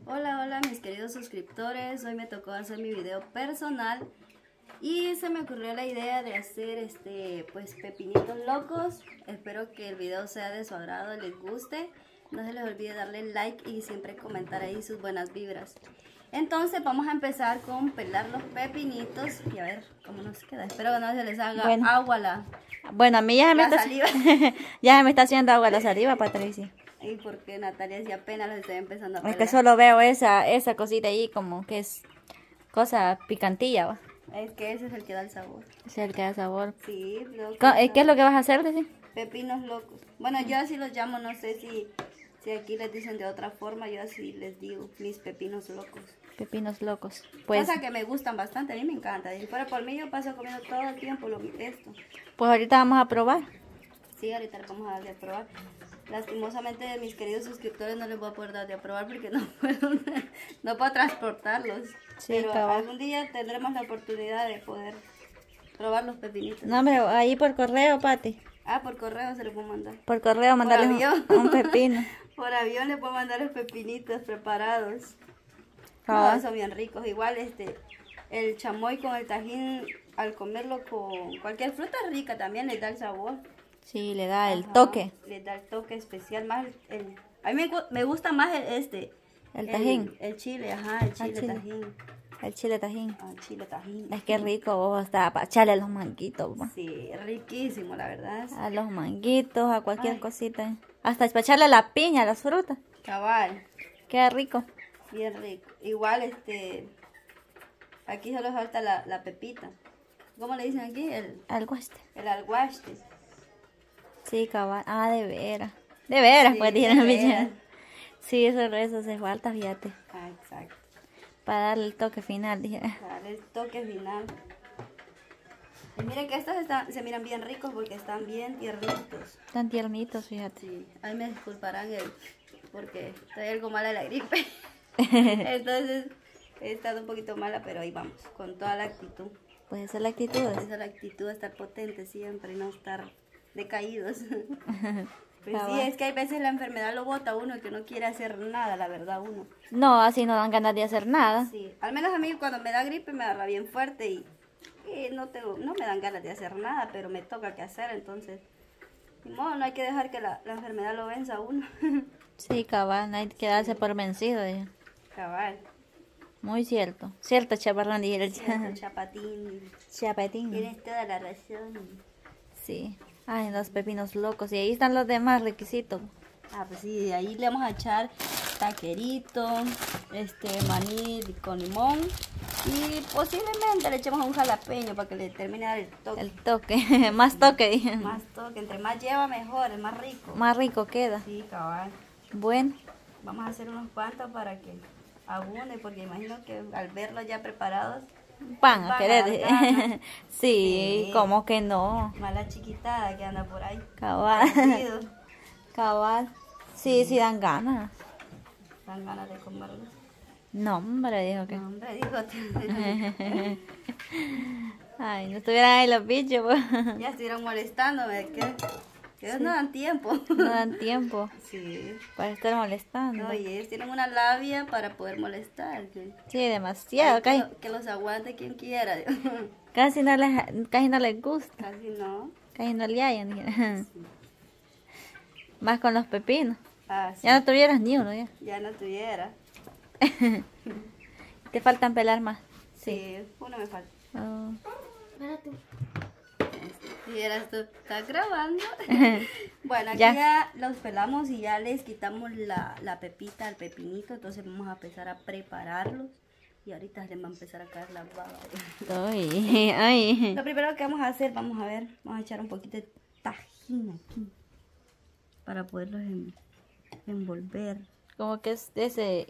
Hola, hola mis queridos suscriptores, hoy me tocó hacer mi video personal y se me ocurrió la idea de hacer pues pepinitos locos. Espero que el video sea de su agrado, les guste. No se les olvide darle like y siempre comentar ahí sus buenas vibras. Entonces vamos a empezar con pelar los pepinitos y a ver cómo nos queda. Espero que no se les haga agua Bueno, a mí ya me está saliva. ya me está haciendo agua la saliva, Patricia. Y porque Natalia si apenas los estoy empezando a pelar. Es que solo veo esa cosita ahí como que es cosa picantilla, ¿va? Es que ese es el que da el sabor. Es el que da sabor. Sí, ¿Qué es lo que vas a hacer, Desi? Pepinos locos. Bueno, yo así los llamo, no sé si aquí les dicen de otra forma, yo así les digo, mis pepinos locos. Pepinos locos. Pues, cosa que me gustan bastante, a mí me encanta. Si fuera por mí, yo paso comiendo todo el tiempo esto. pues ahorita vamos a probar. Sí, ahorita le vamos a dar de a probar. Lastimosamente, mis queridos suscriptores, no les voy a poder dar de a probar porque no puedo transportarlos. Sí, pero cabal. algún día tendremos la oportunidad de poder probar los pepinitos. No, hombre, ahí por correo, Pati. Ah, por correo se lo puedo mandar. Por correo mandarles un pepino. Por avión le puedo mandar los pepinitos preparados. Ah. No, son bien ricos. Igual el chamoy con el tajín, al comerlo con cualquier fruta rica también les da el sabor. Sí, le da el Ajá, toque. le da el toque especial. Más a mí me gusta más el tajín. El chile, ajá, el chile chile. tajín. El chile tajín. Ah, chile tajín. Es que rico, vos, hasta para echarle a los manguitos, ¿va? Sí, riquísimo, la verdad. A los manguitos, a cualquier cosita. Hasta para echarle la piña, a las frutas. Cabal. Queda rico. Bien rico. Igual aquí solo falta la pepita. ¿Cómo le dicen aquí? El alguaste. Sí, cabal. Ah, de veras. De veras, Sí, pues de tienen veras. Sí, eso hace falta, fíjate. Ah, exacto. Para darle el toque final, dije. Darle el toque final. Y miren que estos se miran bien ricos porque están bien tiernitos. Están tiernitos, fíjate. Sí, ahí me disculparán porque estoy algo mala de la gripe. Entonces he estado un poquito mala, pero ahí vamos, con toda la actitud. Pues esa es la actitud. Esa es la actitud de estar potente siempre y no estar decaídos. Pues sí, es que hay veces la enfermedad lo bota a uno y que no quiere hacer nada, la verdad, uno. No, así no dan ganas de hacer nada. Sí, al menos a mí cuando me da gripe me agarra bien fuerte y no me dan ganas de hacer nada, pero me toca que hacer, entonces, ni modo, no hay que dejar que la enfermedad lo venza a uno. Sí, cabal, no hay que darse por vencido, dije. Cabal. Muy cierto. Cierto, chaparrón, dije el Chapatín. chapetín. Tienes toda la razón. Sí. Ay, los pepinos locos. Y ahí están los demás requisitos. Ah, pues sí, ahí le vamos a echar taquerito, maní con limón y posiblemente le echemos un jalapeño para que le termine de dar el toque. El toque, más toque, dije. Más toque, entre más lleva mejor, es más rico. Más rico queda. Sí, cabal. Bueno. Vamos a hacer unos cuantos para que abunde, porque imagino que al verlos ya preparados Van a van querer. a dar ganas. Sí, Sí. ¿cómo que no? Mala chiquitada que anda por ahí. Cabal. Perdido. Cabal. Sí, sí dan ganas. Dan ganas de comerlos. No, hombre, dijo que. No, hombre, digo, Ay, no estuvieran ahí los bichos, pues. ya estuvieron molestándome, que ellos no dan tiempo. No dan tiempo Sí. para estar molestando. No, y ellos tienen una labia para poder molestar. Sí, demasiado. Casi, Que los aguante quien quiera. casi no les gusta. Casi no. Casi no le hallan. Más con los pepinos. Ah, sí. Ya no tuvieras ni uno, ya. Ya no tuviera. Te faltan pelar más. Sí, uno me falta. Oh. Espérate. Y eras tú, ¿estás grabando? Bueno, aquí Ya. ya los pelamos y ya les quitamos la pepita al pepinito. Entonces vamos a empezar a prepararlos. Y ahorita les va a empezar a caer la baba. Ay, ay. Lo primero que vamos a hacer, vamos a echar un poquito de tajín aquí. Para poderlos envolver. Como que es de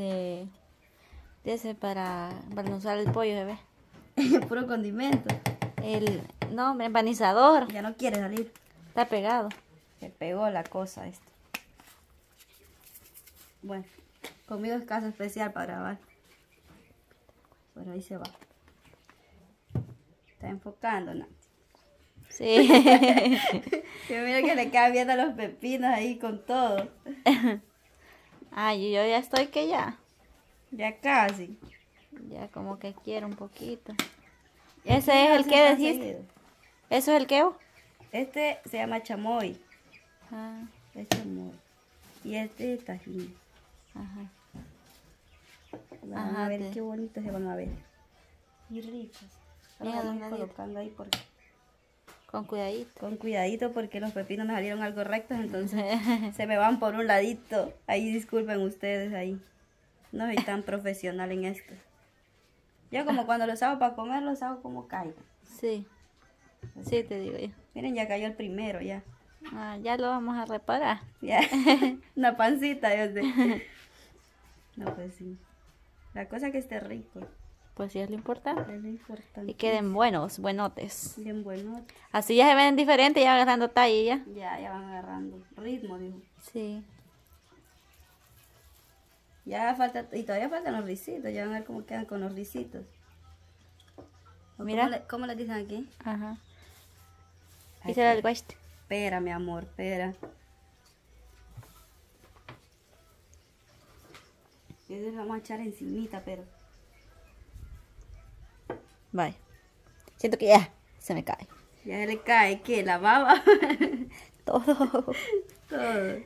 ese para usar el pollo, bebé. Puro condimento. No, hombre, empanizador. Ya no quiere salir. Está pegado. Se pegó la cosa esta. Bueno, conmigo es caso especial para grabar. Bueno, ahí se va. Está enfocando, ¿no? Sí. Yo miro que le quedan viendo los pepinos ahí con todo. Ay, yo ya estoy que ya. Ya casi. Ya como que quiero un poquito. ¿Ese es el que dijiste? ¿Eso es el que vos? Este se llama chamoy. Ah, Es chamoy. Y este es tajín. ajá. Van Ajá, a ver qué bonitos se van a ver. Y ricos. Ahora Bien vamos a ir adornadito. colocando ahí porque, Con cuidadito. con cuidadito porque los pepinos me salieron algo rectos, entonces se me van por un ladito. Ahí disculpen ustedes ahí. No soy tan profesional en esto. Yo como cuando los hago para comer, los hago como caigan. Sí. Sí, te digo yo. Miren, ya cayó el primero, ya. Ah, ya lo vamos a reparar. Ya. Una pancita, Dios de. No, pues sí. La cosa que esté rico. Pues sí, es lo importante. Es lo importante. Y queden buenos, buenotes. Bien bueno. Así ya se ven diferentes, ya agarrando talla ya. Ya van agarrando ritmo, dijo. Sí. Ya falta, y todavía faltan los risitos, ya van a ver cómo quedan con los risitos. Mira. ¿Cómo les dicen aquí? Ajá. Ay, Y será el guaste. Espera, mi amor, espera. Y eso lo vamos a echar encimita, pero... Vaya. Siento que ya se me cae. Ya se le cae, ¿qué? ¿La baba? Todo. Todo.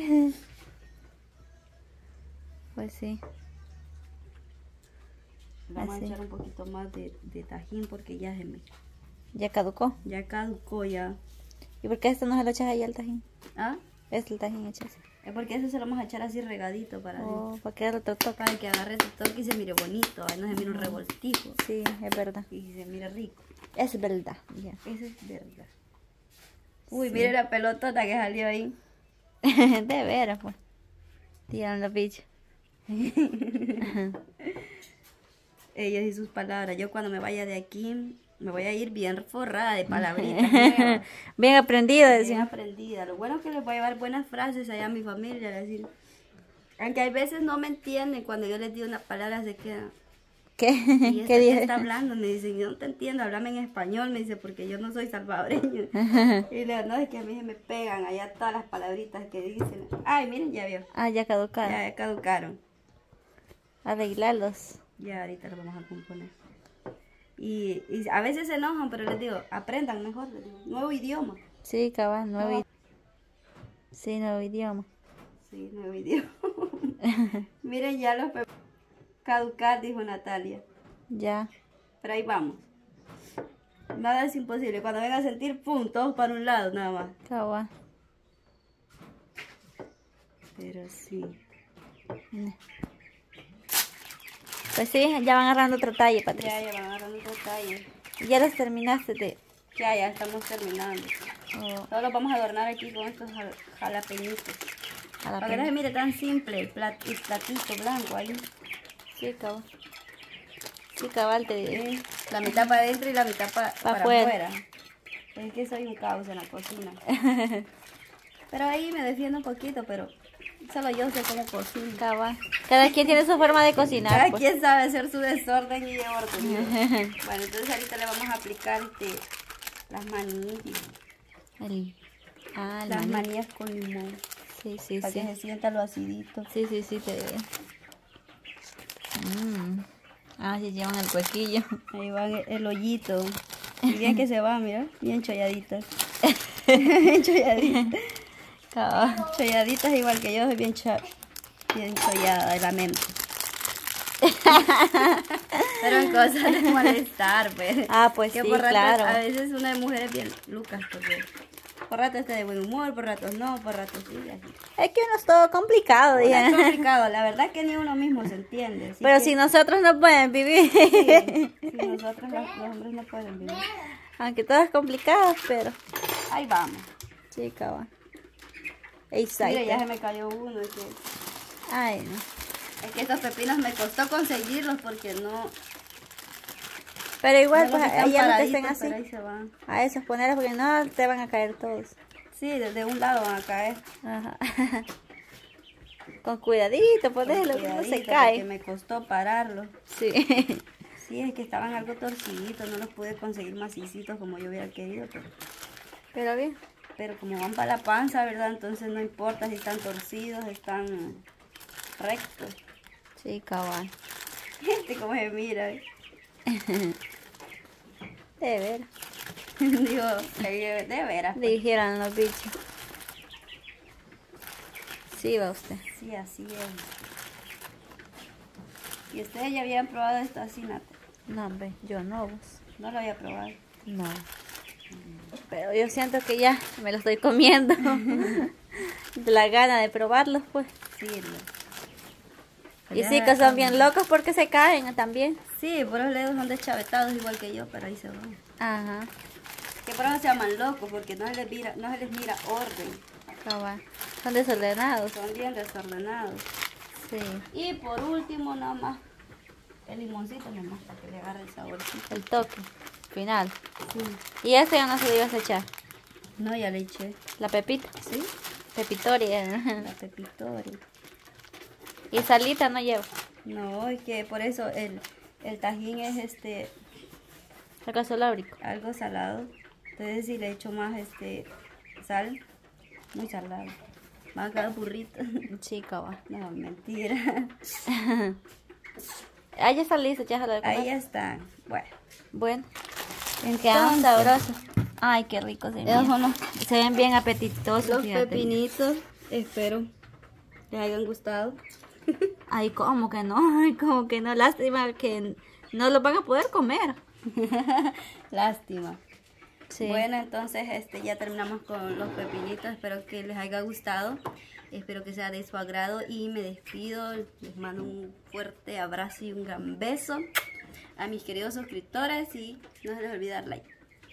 Pues sí. Vamos Así. a echar un poquito más de tajín porque ya se me... Ya caducó. Ya caducó ya. ¿Y por qué esto no se lo echas ahí al tajín? ¿Ah? Es el tajín echas. Es porque eso se lo vamos a echar así regadito para, Oh, para que otro toque. para que agarre su toque y se mire bonito. Ahí no se mire un revoltijo. Sí, es verdad. Y se mire rico. Es verdad. Ya. Eso es verdad. Uy, Sí. mire la pelotota que salió ahí. De veras, pues. Tiran los bichos. Ellos y sus palabras. Yo cuando me vaya de aquí, me voy a ir bien forrada de palabritas nuevas. Bien aprendido, Bien decía. aprendida. Lo bueno es que les voy a llevar buenas frases allá a mi familia. Decir, aunque hay veces no me entienden, cuando yo les digo una palabra se quedan. ¿Qué? ¿Y esta ¿Qué qué dice? está hablando? Me dicen, yo no te entiendo, háblame en español. Me dice, porque yo no soy salvadoreño. Y le digo, no, es que a mí se me pegan allá todas las palabritas que dicen. Ay, miren, ya vio. Ah, ya caducaron. Ya caducaron. Arreglarlos. Ya ahorita lo vamos a componer. Y a veces se enojan, pero les digo, aprendan mejor, les digo, nuevo idioma. Sí, cabal, nuevo No. idioma. Sí, nuevo idioma. Sí, nuevo idioma. Miren, ya los caducar, dijo Natalia. Ya. Pero ahí vamos. Nada es imposible. Cuando vengan a sentir, pum, todos para un lado, nada más. Cabal. Pero sí. Pues sí, ya van agarrando otra talla, Patricia. Ya van agarrando detalle. Ya los terminaste de... Ya estamos terminando. Oh, Solo vamos a adornar aquí con estos jalapeñitos. a la Para que no pena. se mire tan simple el platito blanco ahí. Sí, cabal. Sí, cabal, te digo. La mitad para adentro y la mitad para afuera. afuera. Es que soy un caos en la cocina. Pero ahí me defiendo un poquito, pero solo yo sé cómo cocino. Cabal. Cada quien tiene su forma de cocinar. Cada Pues. quien sabe hacer su desorden y orden. Bueno, entonces ahorita le vamos a aplicar las manillas. El... Ah, el Las maní. manillas con limón. Sí, sí, Para sí. que se sienta lo acidito. Sí, sí, sí, te digo. Ah, sí, llevan el huequillo. Ahí va el hoyito. Y bien que se va, mira. Bien cholladitas. Bien cholladitas. Cabal. Cholladitas igual que yo, soy bien chollada de la mente. Pero en cosas de molestar, pues. Ah, pues que sí, por ratos, claro. a veces una mujer es bien lucas, porque por ratos está de buen humor, por ratos no, por ratos sí, así. Es que uno es todo complicado, Es ya. complicado, la verdad que ni uno mismo se entiende. Así Pero que, si nosotros no pueden vivir. sí, nosotros los hombres no pueden vivir. Aunque todo es complicado, pero... Ahí vamos. Sí, cabal. Exacto. Mira, ya se me cayó uno, Ay, no. es que estos pepinos me costó conseguirlos porque no... Pero igual, no pues, los están ya no te estén paraditos, pero así. ahí se van. A esos ponerlos porque no te van a caer todos. Sí, desde un lado van a caer. Ajá. Con cuidadito, ponelo, que no se Cuidadito, cae. porque me costó pararlos. Sí. Sí, es que estaban algo torciditos, no los pude conseguir macicitos como yo hubiera querido, Pero bien. pero como van para la panza, ¿verdad? Entonces no importa si están torcidos, están rectos. Sí, cabal. Este como se mira. De veras. Digo, de veras. Pues. Dijeron los bichos. Sí, va usted. Sí, así es. ¿Y ustedes ya habían probado esto así, Nata? No, hombre, yo no, vos. No lo había probado. No. Pero yo siento que ya me lo estoy comiendo. De la gana de probarlos, pues. Sí, Y sí, que son bien locos porque se caen también. Sí, por los dedos son deschavetados igual que yo, pero ahí se van. Ajá. Que por eso se llaman locos, porque no se les mira orden. Cabal. Son desordenados. Son bien desordenados. Sí. Y por último, nada más, el limoncito nomás para que le agarre el saborcito. El toque final. Sí. Y este ya no se lo ibas a echar. No, ya le eché. La pepita. ¿Sí? Pepitoria. La pepitori. Y salita no lleva. No, es que por eso el tajín es ¿Acaso lábrico? algo salado. Entonces si le echo más sal, muy salado. Va a quedar burrito. Sí, cabal. No, mentira. Ah, ya está listo, ya se lo Ahí está. Bueno. Bueno. Quedan sabrosos. Ay, qué rico se Esos ven. son Se ven bien apetitosos. los fíjate. pepinitos. Espero les hayan gustado. Ay, como que no, ay, como que no. Lástima que no los van a poder comer. Lástima. Sí. Bueno, entonces ya terminamos con los pepinitos. Espero que les haya gustado. Espero que sea de su agrado y me despido. Les mando un fuerte abrazo y un gran beso a mis queridos suscriptores y no se les olvide dar like.